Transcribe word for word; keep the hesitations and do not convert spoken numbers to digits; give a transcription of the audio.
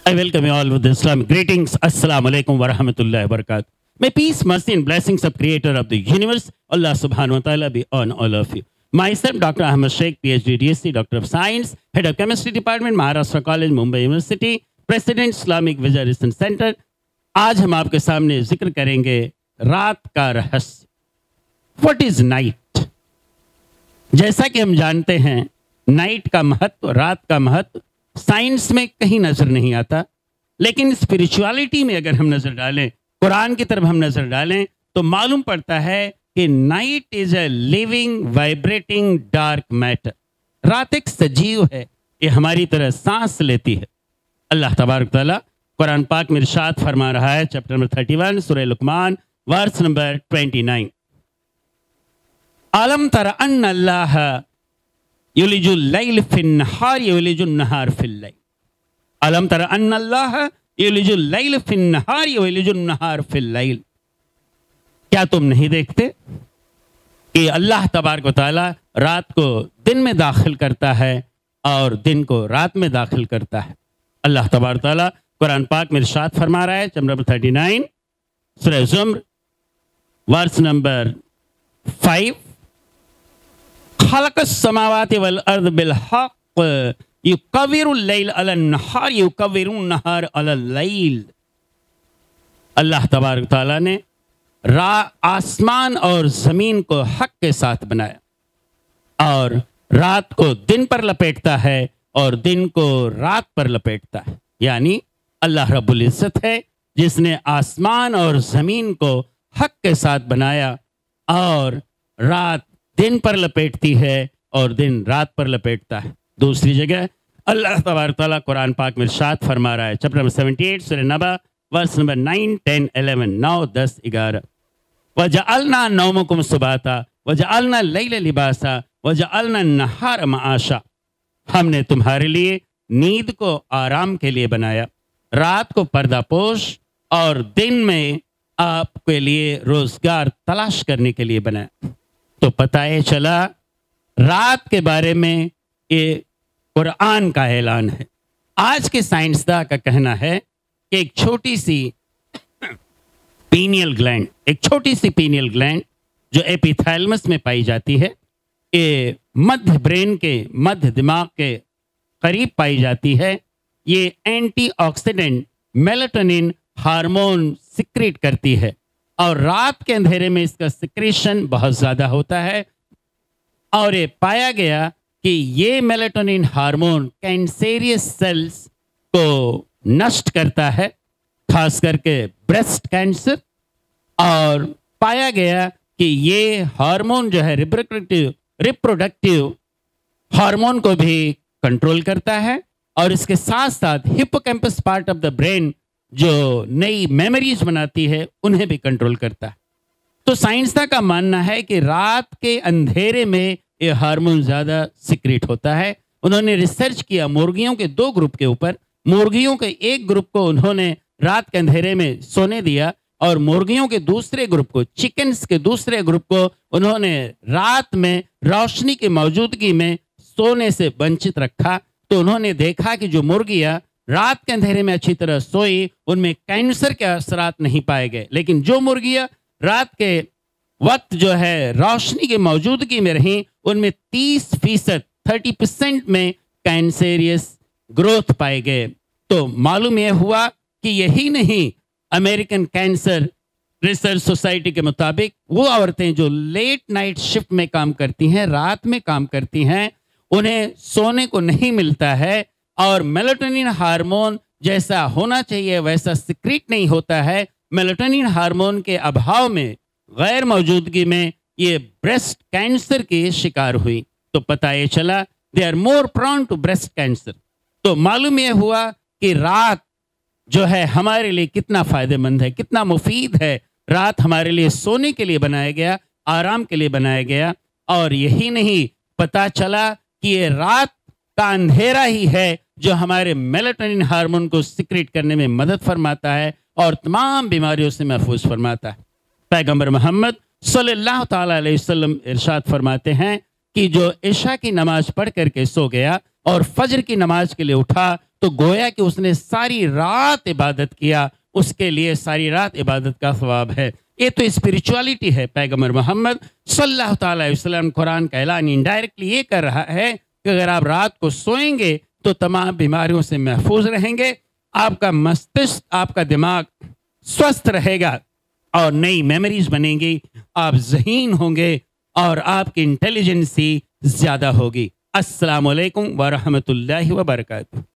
I welcome you all with Islamic greetings. Assalamu alaikum wa rahmatullahi wa barakatuh. May peace, mercy and blessings of Creator of the universe, Allah subhanahu wa ta'ala, be on all of you. Myself, Doctor Ahmed Sheikh, PhD, D S C, Doctor of Science, Head of Chemistry Department, Maharashtra College, Mumbai University, President Islamic Visa Research Center. आज हम आपके सामने जिक्र करेंगे रात का रहस्य. What is night? जैसा कि हम जानते हैं, नाइट का महत्व, रात का महत्व साइंस में कहीं नजर नहीं आता, लेकिन स्पिरिचुअलिटी में अगर हम नजर डालें, कुरान की तरफ हम नजर डालें, तो मालूम पड़ता है कि night is a living vibrating dark matter. रात एक सजीव है, ये हमारी तरह सांस लेती है. अल्लाह तबारक तआला कुरान पाक में इरशाद फरमा रहा है, चैप्टर नंबर थर्टी वन, सूरह Luqman, verse number twenty nine. अलम तरा अन्ना अल्लाह युलिजुल लैल फिन नहार युलिजुन नहार फिल लैल. अलम तरा अन्ना अल्लाह युलिजुल लैल फिन नहार युलिजुन नहार फिल लैल. क्या तुम नहीं देखते कि अल्लाह तबारक व तआला रात को दिन में दाखिल करता है और दिन को रात में दाखिल करता है. अल्लाह तबारक व तआला कुरान पाक में इरशाद फरमा रहा है, चैप्टर नंबर थर्टी नाइन, सूरह ज़ुम्र, वर्स नंबर फाइव. खलक़स समावाति वल अर्द बिल हक़ युकव्विरुल लैल अलन नहार युकव्विरुन नहार अलल लैल. अल्लाह तबारक तआला ने रा आसमान और ज़मीन को हक के साथ बनाया और रात को दिन पर लपेटता है और दिन को रात पर लपेटता है. यानी अल्लाह रब्बुल इज़्ज़त है जिसने आसमान और ज़मीन को हक के साथ बनाया और रात दिन पर लपेटती है और दिन रात पर लपेटता है. दूसरी जगह अल्लाह तबारक तआला कुरान पाक में इरशाद फरमा रहा है, चैप्टर नंबर सेवेंटी एट, सूरह Naba, verse number nine, ten, eleven, नौ, दस, ग्यारह. वजअलना नौमकुम सुबाता वजअलना लैला लिबासा वजअलना नहार मआशा. हमने तुम्हारे लिए नींद को आराम के लिए बनाया, रात को पर्दापोश और दिन में आपके लिए रोजगार तलाश करने के लिए बनाया. तो पता है चला रात के बारे में ये कुरान का ऐलान है. आज के साइंसदान का कहना है कि एक छोटी सी पीनियल ग्लैंड, एक छोटी सी पीनियल ग्लैंड जो एपिथैलेमस में पाई जाती है, ये मध्य ब्रेन के, मध्य दिमाग के करीब पाई जाती है. ये एंटीऑक्सीडेंट मेलाटोनिन हार्मोन सिक्रेट करती है और रात के अंधेरे में इसका सिक्रेशन बहुत ज़्यादा होता है. और ये पाया गया कि ये मेलाटोनिन हार्मोन कैंसेरियस सेल्स को नष्ट करता है, खास करके ब्रेस्ट कैंसर. और पाया गया कि ये हार्मोन जो है रिप्रोडक्टिव रिप्रोडक्टिव हार्मोन को भी कंट्रोल करता है और इसके साथ साथ hippocampus part of the brain जो नई मेमोरीज बनाती है उन्हें भी कंट्रोल करता है. तो साइंसदान का मानना है कि रात के अंधेरे में ये हार्मोन ज़्यादा सिक्रेट होता है. उन्होंने रिसर्च किया मुर्गियों के दो ग्रुप के ऊपर. मुर्गियों के एक ग्रुप को उन्होंने रात के अंधेरे में सोने दिया और मुर्गियों के दूसरे ग्रुप को, चिकन्स के दूसरे ग्रुप को उन्होंने रात में रोशनी की मौजूदगी में सोने से वंचित रखा. तो उन्होंने देखा कि जो मुर्गियाँ रात के अंधेरे में अच्छी तरह सोई उनमें कैंसर के असरात नहीं पाए गए, लेकिन जो मुर्गियाँ रात के वक्त जो है रोशनी की मौजूदगी में रहीं उनमें तीस फीसद थर्टी परसेंट में कैंसेरियस ग्रोथ पाए गए. तो मालूम यह हुआ कि यही नहीं, अमेरिकन कैंसर रिसर्च सोसाइटी के मुताबिक वो औरतें जो लेट नाइट शिफ्ट में काम करती हैं, रात में काम करती हैं, उन्हें सोने को नहीं मिलता है और मेलाटोनिन हार्मोन जैसा होना चाहिए वैसा सिक्रेट नहीं होता है. मेलाटोनिन हार्मोन के अभाव में, गैर मौजूदगी में ये ब्रेस्ट कैंसर की शिकार हुई. तो पता ये चला they are more prone to breast cancer. तो मालूम यह हुआ कि रात जो है हमारे लिए कितना फायदेमंद है, कितना मुफीद है. रात हमारे लिए सोने के लिए बनाया गया, आराम के लिए बनाया गया. और यही नहीं, पता चला कि ये रात का अंधेरा ही है जो हमारे मेलाटोनिन हार्मोन को सिक्रेट करने में मदद फरमाता है और तमाम बीमारियों से महफूज फरमाता है. पैगंबर मोहम्मद सल्लल्लाहु ताला अलैहि वसल्लम इरशाद फरमाते हैं कि जो इशा की नमाज पढ़ करके सो गया, और फजर की नमाज के लिए उठा तो गोया कि उसने सारी रात इबादत किया, उसके लिए सारी रात इबादत का सवाब है। ये तो स्पिरिचुअलिटी है। पैगंबर मोहम्मद सल्लल्लाहु अलैहि वसल्लम कुरान का ऐलान इनडायरेक्टली ये कर रहा है कि अगर आप रात को सोएंगे तो तमाम बीमारियों से महफूज रहेंगे, आपका मस्तिष्क, आपका दिमाग स्वस्थ रहेगा और नई मेमोरीज बनेंगी, आप ज़हीन होंगे और आपकी इंटेलिजेंसी ज़्यादा होगी। अस्सलामु अलैकुम व रहमतुल्लाहि व बरकातुहू।